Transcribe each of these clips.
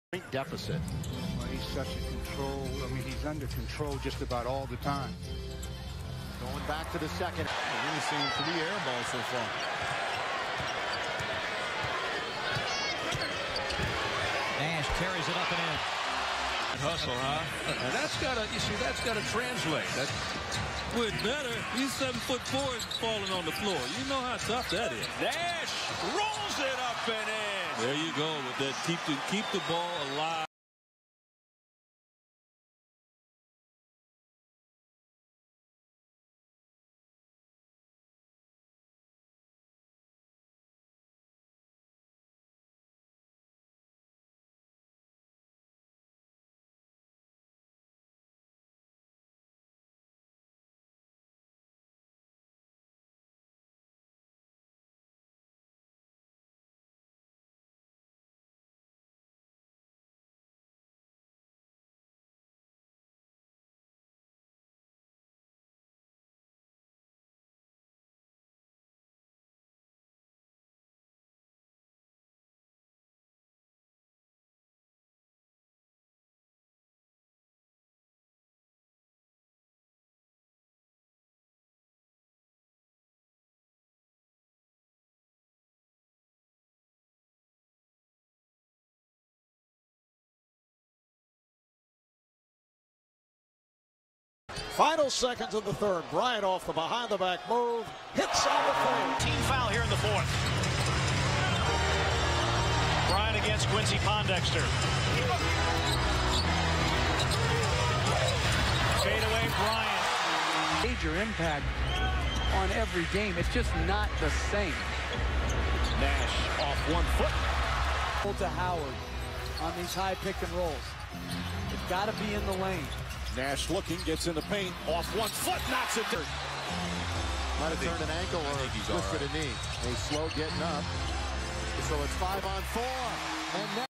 Great deficit. Well, he's such a control. I mean, he's under control just about all the time. Going back to the second. Really seeing 3 air balls so far. Nash carries it up and in. Hustle, huh? And that's gotta, you see, that's gotta translate. That with better. He's 7'4" falling on the floor. You know how tough that is. Nash rolls it up and in. There you go with that. Keep the ball alive. Final seconds of the third. Bryant off the behind-the-back move. Hits on the third. Team foul here in the fourth. Bryant against Quincy Pondexter. Fade away, Bryant. Major impact on every game. It's just not the same. Nash off 1 foot. To Howard on these high pick and rolls. It's got to be in the lane. Nash looking, gets in the paint, off 1 foot, knocks it down. Might have turned an ankle or twisted a knee. He's slow getting up. So it's 5-on-4. And now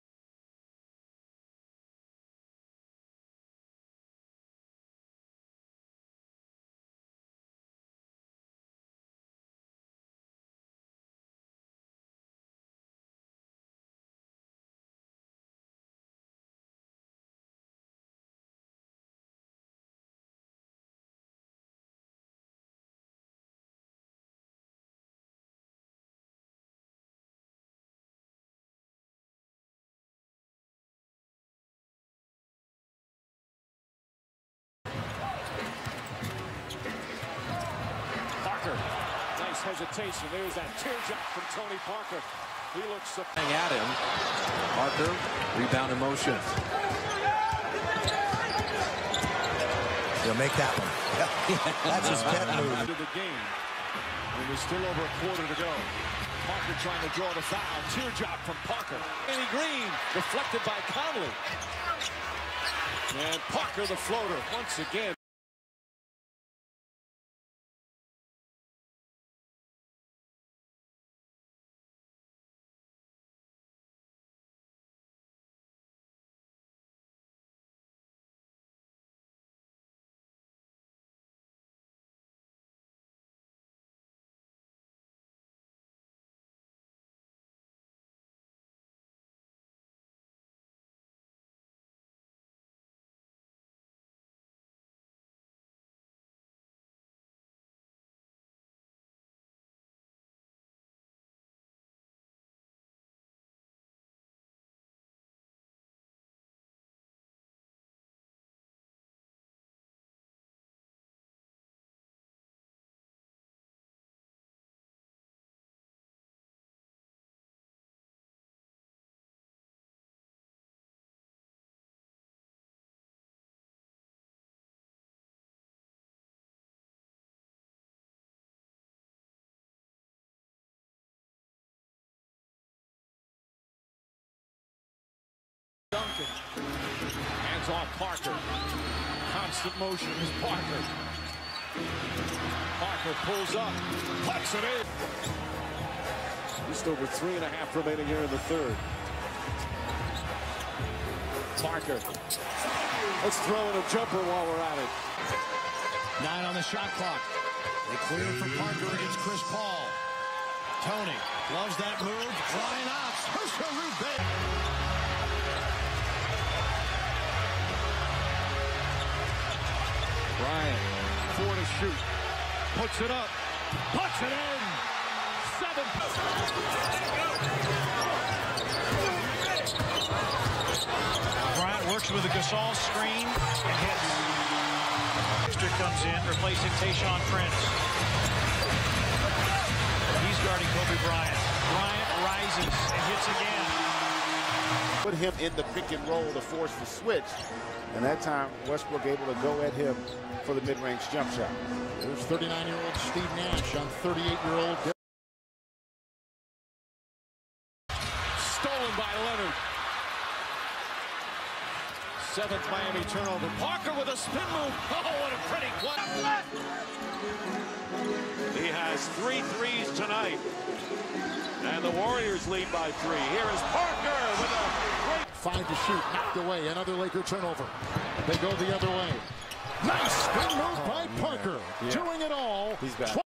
Nice hesitation. There's that teardrop from Tony Parker. He looks At him. Parker, rebound in motion. He'll make that one. Yep. That's his pet move. into the game. And there's still over a quarter to go. Parker trying to draw the foul. Teardrop from Parker. Danny Green deflected by Conley. And Parker the floater once again. Duncan. Hands off Parker. Constant motion is Parker. Parker pulls up. Puts it in. Just over 3.5 remaining here in the third. Parker. Let's throw in a jumper while we're at it. 9 on the shot clock. They clear for Parker against Chris Paul. Tony loves that move. Flying out. Bryant, 4 to shoot. Puts it up. Puts it in. 7. Bryant works with a Gasol screen and hits. Dexter comes in, replacing Tayshaun Prince. He's guarding Kobe Bryant. Bryant rises and hits again. Put him in the pick and roll to force the switch. And that time, Westbrook able to go at him for the mid-range jump shot. There's 39-year-old Steve Nash on 38-year-old. Stolen by Leonard. 7th Miami turnover. Parker with a spin move. Oh, what a pretty one. He has 3 threes tonight. And the Warriors lead by 3. Here is Parker with a great... 5 to shoot, knocked away. Another Laker turnover. They go the other way. Nice spin move by Parker. Yeah. Doing it all. He's back.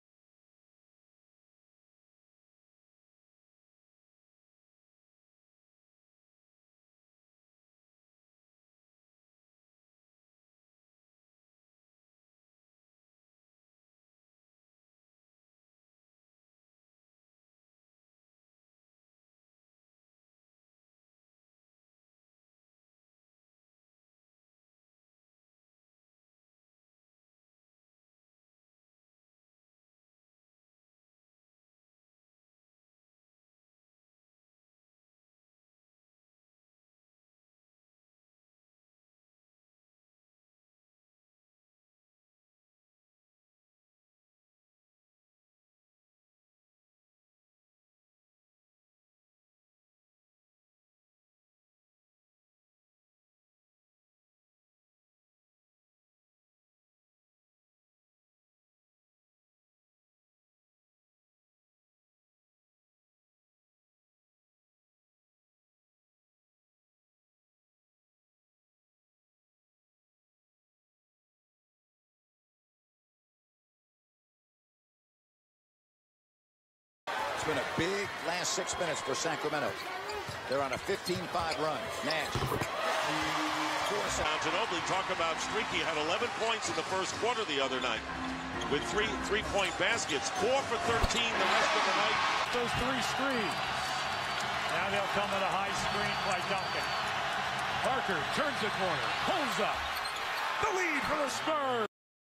It's been a big last 6 minutes for Sacramento. They're on a 15-5 run. Nash. Ginobili, talk about streaky, had 11 points in the first quarter the other night with three-point baskets. 4 for 13 the rest of the night. Those 3 screens. Now they'll come with a high screen by Duncan. Parker turns the corner. Pulls up. The lead for the Spurs.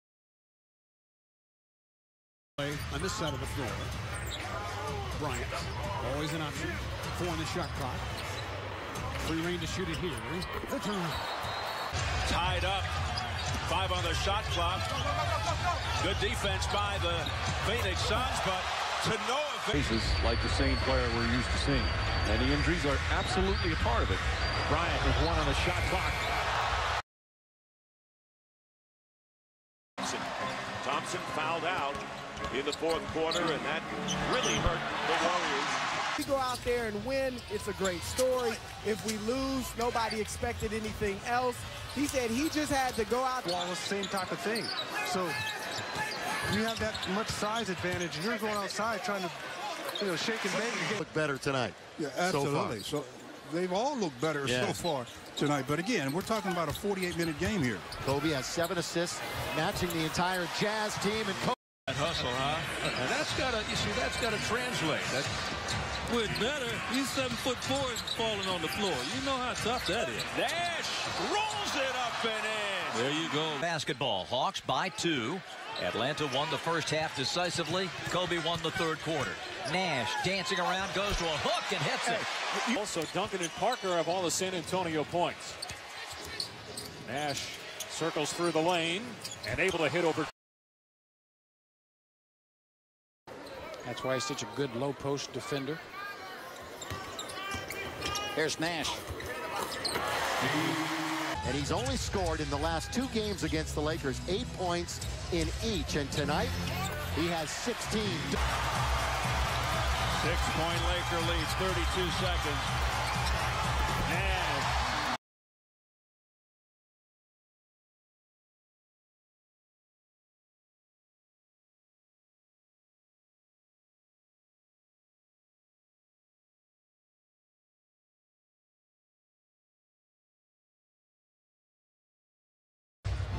On this side of the floor. Bryant, always an option. 4 on the shot clock. Free reign to shoot it here. The turn. Tied up. 5 on the shot clock. Good defense by the Phoenix Suns, but to no effect. Faces like the same player we're used to seeing. And the injuries are absolutely a part of it. Bryant with 1 on the shot clock. Thompson fouled out in the 4th quarter, and that really hurt the Warriors. If we go out there and win, it's a great story. If we lose, nobody expected anything else. He said he just had to go out. Well, it's the same type of thing. So you have that much size advantage, and you're going outside trying to, shake and bake. Look better tonight. Yeah, absolutely. So they've all looked better so far tonight. But again, we're talking about a 48-minute game here. Kobe has 7 assists, matching the entire Jazz team. And Kobe. That hustle, huh? And that's got to translate. With better, he's 7'4" falling on the floor. You know how tough that is. Nash rolls it up and in. There you go. Basketball, Hawks by 2. Atlanta won the first half decisively. Kobe won the 3rd quarter. Nash dancing around, goes to a hook and hits it. Also, Duncan and Parker have all the San Antonio points. Nash circles through the lane and able to hit over. That's why he's such a good low post defender. Here's Nash. And he's only scored in the last 2 games against the Lakers 8 points in each. And tonight, he has 16. 6-point Laker leads, 32 seconds. Nash.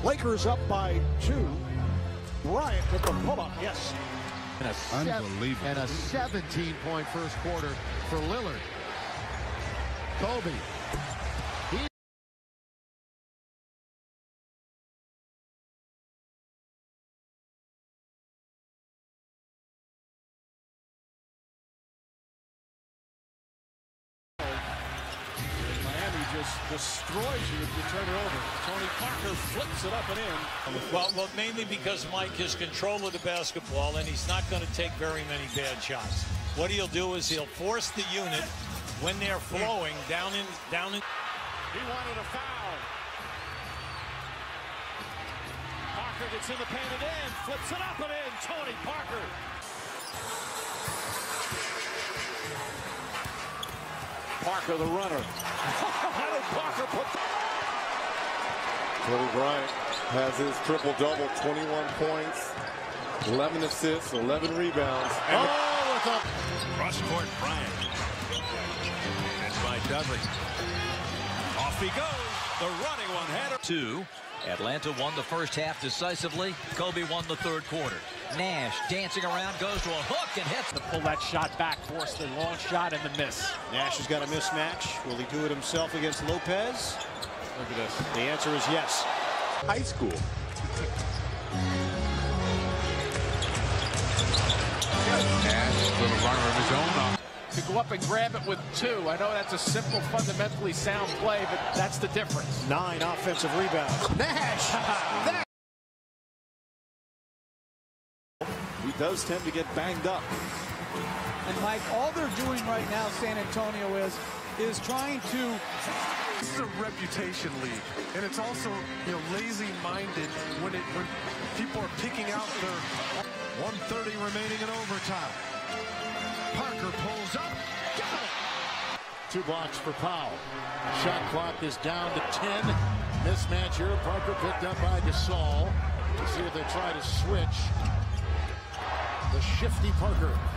Lakers up by 2. Bryant with the pull-up, yes. Unbelievable. And a 17-point first quarter for Lillard. Kobe. Just destroys you if you turn it over. Tony Parker flips it up and in. Well, mainly because Mike has control of the basketball, and he's not going to take very many bad shots. What he'll do is he'll force the unit when they're flowing down in. He wanted a foul. Parker gets in the paint and in, flips it up and in. Tony Parker. Parker, the runner. How did Parker put Kobe Bryant has his triple-double, 21 points, 11 assists, 11 rebounds. With a cross-court Bryant. That's by Dudley. Off he goes. The running one-hander. 2. Atlanta won the first half decisively. Kobe won the third quarter. Nash dancing around, goes to a hook and hits. To pull that shot back, force the long shot and the miss. Nash has got a mismatch. Will he do it himself against Lopez? Look at this. The answer is yes. High school. Nash, little runner of his own. To go up and grab it with 2. I know that's a simple, fundamentally sound play, but that's the difference. 9 offensive rebounds. Nash! He does tend to get banged up. And Mike, all they're doing right now, San Antonio, is trying to. This is a reputation league, and it's also, lazy-minded when people are picking out their 1:30 remaining in overtime. Parker pulls up. Got it. 2 blocks for Powell. Shot clock is down to 10. Mismatch here. Parker picked up by Gasol. We'll see if they try to switch. The shifty Parker.